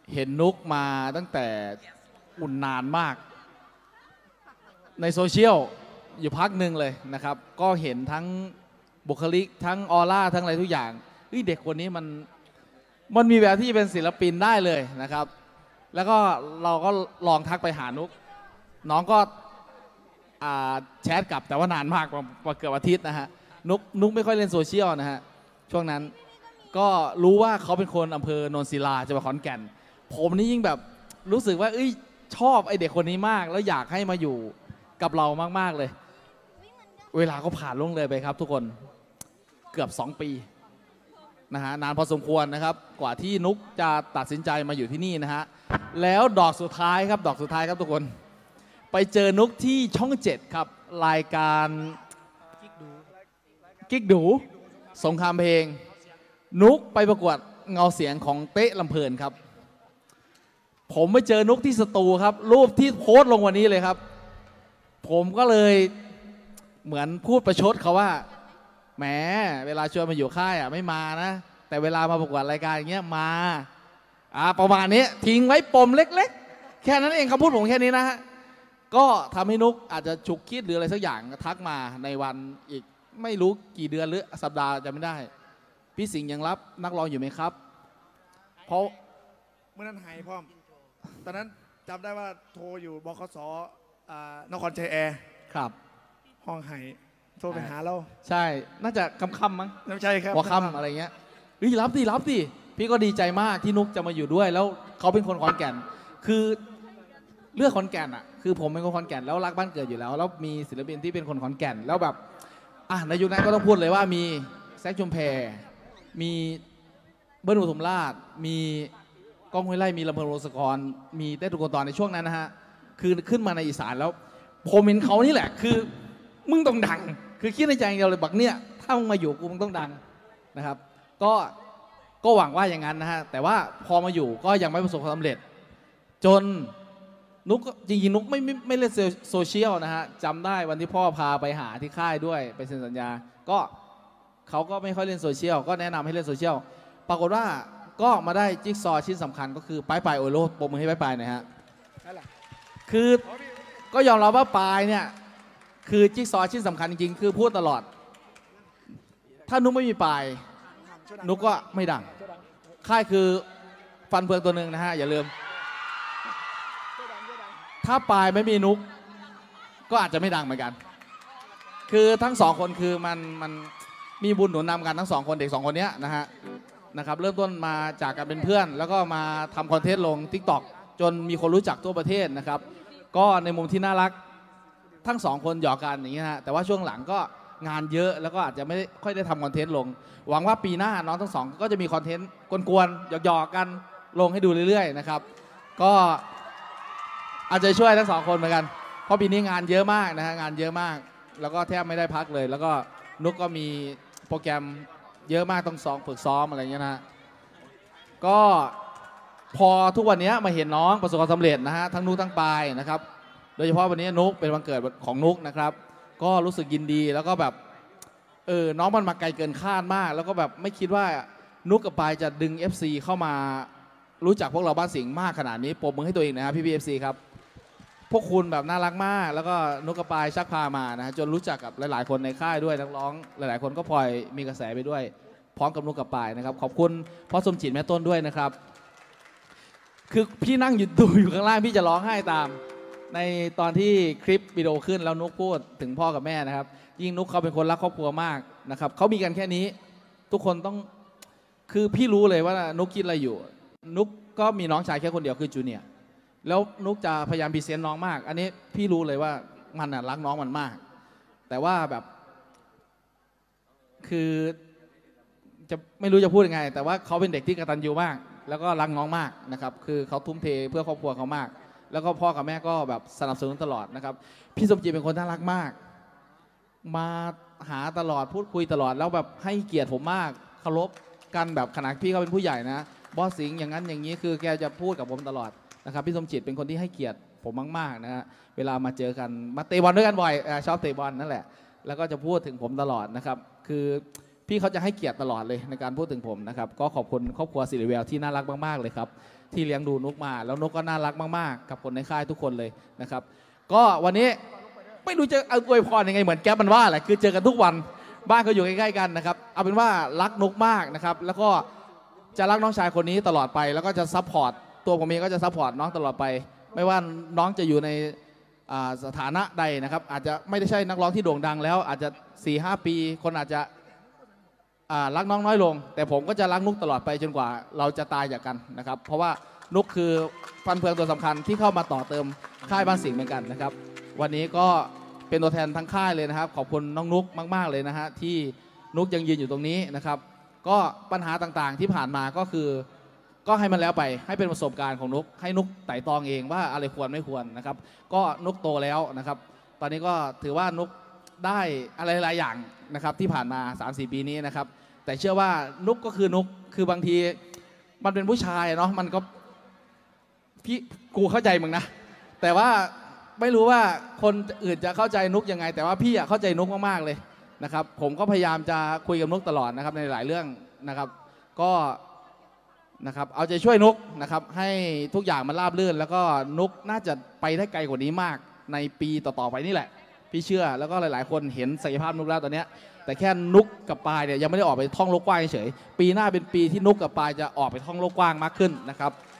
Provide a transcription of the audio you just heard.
เห็นนุกมาตั้งแต่อุ่นนานมากในโซเชียลอยู่พักหนึ่งเลยนะครับก็เห็นทั้งบุคลิกทั้งออร่าทั้งอะไรทุกอย่างเด็กคนนี้มันมีแววที่เป็นศิลปินได้เลยนะครับแล้วก็เราก็ลองทักไปหานุกน้องก็แชทกลับแต่ว่านานมากเกือบอาทิตย์นะฮะนุกไม่ค่อยเล่นโซเชียลนะฮะช่วงนั้นก็รู้ว่าเขาเป็นคนอำเภอโนนศิลาจังหวัดขอนแก่นผมนี่ยิ่งแบบรู้สึกว่าชอบไอเด็กคนนี้มากแล้วอยากให้มาอยู่กับเรามากๆเลยเวลาก็ผ่านล่วงเลยไปครับทุกคนเกือบ2 ปีนะฮะนานพอสมควรนะครับกว่าที่นุกจะตัดสินใจมาอยู่ที่นี่นะฮะแล้วดอกสุดท้ายครับทุกคนไปเจอนุกที่ช่อง7ครับรายการกิ๊กดูสงครามเพลงนุกไปประกวดเงาเสียงของเต๊ะลำเพลินครับผมไปเจอนุกที่สตูครับรูปที่โพสต์ลงวันนี้เลยครับผมก็เลยเหมือนพูดประชดเขาว่าแหมเวลาชวนมาอยู่ค่ายไม่มานะแต่เวลามาประกวดรายการอย่างเงี้ยมาประมาณนี้ทิ้งไว้ปมเล็กๆแค่นั้นเองคำพูดผมแค่นี้นะฮะก็ทำให้นุกอาจจะฉุกคิดหรืออะไรสักอย่างทักมาในวันอีกไม่รู้กี่เดือนหรือสัปดาห์จะไม่ได้พี่สิงห์ยังรับนักร้องอยู่ไหมครับเพราะเมื่อนั้นหายพร้อมตอนนั้นจำได้ว่าโทรอยู่บขสนครชัยแอร์ครับห้องหายโทรไปหาเราใช่น่าจะค่ำมั้งไม่ใช่ครับหัวค่ำอะไรเงี้ยรับดิพี่ก็ดีใจมากที่นุกจะมาอยู่ด้วยแล้วเขาเป็นคนขอนแก่นคือเลือกขอนแก่นอ่ะคือผมเป็นคนขอนแก่นแล้วรักบ้านเกิดอยู่แล้วแล้วมีศิลปินที่เป็นคนขอนแก่นแล้วแบบในยุคนั้นก็ต้องพูดเลยว่ามีแซคชุมแพมีเบิ้ลปทุมราชมีก้องห้วยไร่มีลำเพลินวงศกรมีเต้ตุกตอนในช่วงนั้นนะฮะคือขึ้นมาในอีสานแล้วผมเห็นเขานี่แหละคือมึงต้องดังคือคิดในใจอย่างเดียวเลยบักเนี่ยถ้ามึงมาอยู่กูมึงต้องดังนะครับก็หวังว่าอย่างนั้นนะฮะแต่ว่าพอมาอยู่ก็ยังไม่ประสบความสำเร็จจนนุกจริงๆนุกไม่เล่นโซเชียลนะฮะจำได้วันที่พ่อพาไปหาที่ค่ายด้วยไปเซ็นสัญญาก็เขาก็ไม่ค่อยเล่นโซเชียลก็แนะนำให้เล่นโซเชียลปรากฏว่าก็มาได้จิ๊กซอชิ้นสำคัญก็คือปลายโอโรสปมมือให้ปลายหน่อยฮะคือก็ยอมรับว่าปลายเนี่ยคือจิ๊กซอชิ้นสำคัญจริงๆคือพูดตลอดถ้านุกไม่มีปลายนุกก็ไม่ดังค่ายคือฟันเฟืองตัวหนึ่งนะฮะอย่าลืมถ้าปลายไม่มีนุกก็อาจจะไม่ดังเหมือนกันคือทั้ง2 คนคือมันมีบุญหนุนนำกันทั้ง2 คนเด็ก2 คนนี้นะครับเริ่มต้นมาจากการเป็นเพื่อนแล้วก็มาทำคอนเทนต์ลง TikTok จนมีคนรู้จักทั่วประเทศนะครับก็ในมุมที่น่ารักทั้ง2 คนหยอกกันอย่างนี้ฮะแต่ว่าช่วงหลังก็งานเยอะแล้วก็อาจจะไม่ค่อยได้ทำคอนเทนต์ลงหวังว่าปีหน้าน้องทั้ง2ก็จะมีคอนเทนต์กวนๆหยอกๆกันลงให้ดูเรื่อยๆนะครับก็อาจจะช่วยทั้ง2 คนเหมือนกันเพราะปีนี้งานเยอะมากนะฮะงานเยอะมากแล้วก็แทบไม่ได้พักเลยแล้วก็นุกก็มีโปรแกรมเยอะมากต้องฝึกซ้อมอะไรเงี้ยนะก็พอทุกวันนี้มาเห็นน้องประสบความสำเร็จนะฮะทั้งนุกทั้งปายนะครับโดยเฉพาะวันนี้นุกเป็นวันเกิดของนุกนะครับก็รู้สึกยินดีแล้วก็แบบน้องมันมาไกลเกินคาดมากแล้วก็แบบไม่คิดว่านุกกับปายจะดึง FC เข้ามารู้จักพวกเราบ้านสิงห์มากขนาดนี้ปรบมือให้ตัวเองนะครับพี่ FC ครับพวกคุณแบบน่ารักมากแล้วก็นุกกับปายชักพามานะจนรู้จักกับหลายๆคนในค่ายด้วยนักร้องหลายๆคนก็พลอยมีกระแสไปด้วยพร้อมกับนุกกับปายนะครับขอบคุณพ่อสมจิตแม่ต้นด้วยนะครับคือพี่นั่งอยู่ข้างล่างพี่จะร้องไห้ตามในตอนที่คลิปวิดีโอขึ้นแล้วนุกพูดถึงพ่อกับแม่นะครับยิ่งนุกเขาเป็นคนรักครอบครัวมากนะครับเขามีกันแค่นี้ทุกคนต้องคือพี่รู้เลยว่านุกคิดอะไรอยู่นุกก็มีน้องชายแค่คนเดียวคือจูเนียร์แล้วนุกจะพยายามพรีเซนต์น้องมากอันนี้พี่รู้เลยว่ามันรักน้องมันมากแต่ว่าแบบคือจะไม่รู้จะพูดยังไงแต่ว่าเขาเป็นเด็กที่กตัญญูมากแล้วก็รักน้องมากนะครับคือเขาทุ่มเทเพื่อครอบครัวเขามากแล้วก็พ่อกับแม่ก็แบบสนับสนุนตลอดนะครับพี่สมจิตเป็นคนน่ารักมากมาหาตลอดพูดคุยตลอดแล้วแบบให้เกียรติผมมากเคารพกันแบบขนาดพี่เขาเป็นผู้ใหญ่นะบอสสิงห์อย่างนั้นอย่างนี้คือแกจะพูดกับผมตลอดนะครับพี่สมจิตเป็นคนที่ให้เกียรติผมมากๆนะฮะเวลามาเจอกันมาเตะบอลด้วยกันบ่อยชอบเตะบอลนั่นแหละแล้วก็จะพูดถึงผมตลอดนะครับคือพี่เขาจะให้เกียรติตลอดเลยในการพูดถึงผมนะครับก็ขอบคุณครอบครัวสิริแววที่น่ารักมากๆเลยครับที่เลี้ยงดูนุกมาแล้วนุกก็น่ารักมากๆกับคนในค่ายทุกคนเลยนะครับก็วันนี้ไม่รู้จะเอาอวยพรยังไงเหมือนแก๊ปมันว่าแหละคือเจอกันทุกวันบ้านก็อยู่ใกล้ๆกันนะครับเอาเป็นว่ารักนุกมากนะครับแล้วก็จะรักน้องชายคนนี้ตลอดไปแล้วก็จะซัพพอร์ตตัวผมเองก็จะซัพพอร์ตน้องตลอดไปไม่ว่าน้องจะอยู่ในสถานะใดนะครับอาจจะไม่ได้ใช่นักร้องที่โด่งดังแล้วอาจจะ 4-5 ปีคนอาจจะรักน้องน้อยลงแต่ผมก็จะรักนุกตลอดไปจนกว่าเราจะตายจากกันนะครับเพราะว่านุกคือฟันเฟืองตัวสำคัญที่เข้ามาต่อเติมค่ายบ้านสิงห์เหมือนกันนะครับวันนี้ก็เป็นตัวแทนทั้งค่ายเลยนะครับขอบคุณน้องนุกมากๆเลยนะฮะที่นุกยังยืนอยู่ตรงนี้นะครับก็ปัญหาต่างๆที่ผ่านมาก็คือก็ให้มันแล้วไปให้เป็นประสบการณ์ของนุกให้นุกไต่ตองเองว่าอะไรควรไม่ควรนะครับก็นุกโตแล้วนะครับตอนนี้ก็ถือว่านุกได้อะไรหลายอย่างนะครับที่ผ่านมา 3-4 ปีนี้นะครับแต่เชื่อว่านุกก็คือนุกคือบางทีมันเป็นผู้ชายเนาะมันก็พี่กูเข้าใจมึงนะแต่ว่าไม่รู้ว่าคนอื่นจะเข้าใจนุกยังไงแต่ว่าพี่เข้าใจนุกมากๆเลยนะครับผมก็พยายามจะคุยกับนุกตลอดนะครับในหลายเรื่องนะครับก็นะครับเอาใจช่วยนุกนะครับให้ทุกอย่างมันราบรื่นแล้วก็นุกน่าจะไปได้ไกลกว่านี้มากในปีต่อๆไปนี่แหละพี่เชื่อแล้วก็หลายๆคนเห็นศักยภาพนุกแล้วตอนนี้แต่แค่นุกกับปายเนี่ยยังไม่ได้ออกไปท่องโลกกว้างเฉยปีหน้าเป็นปีที่นุกกับปายจะออกไปท่องโลกกว้างมากขึ้นนะครับ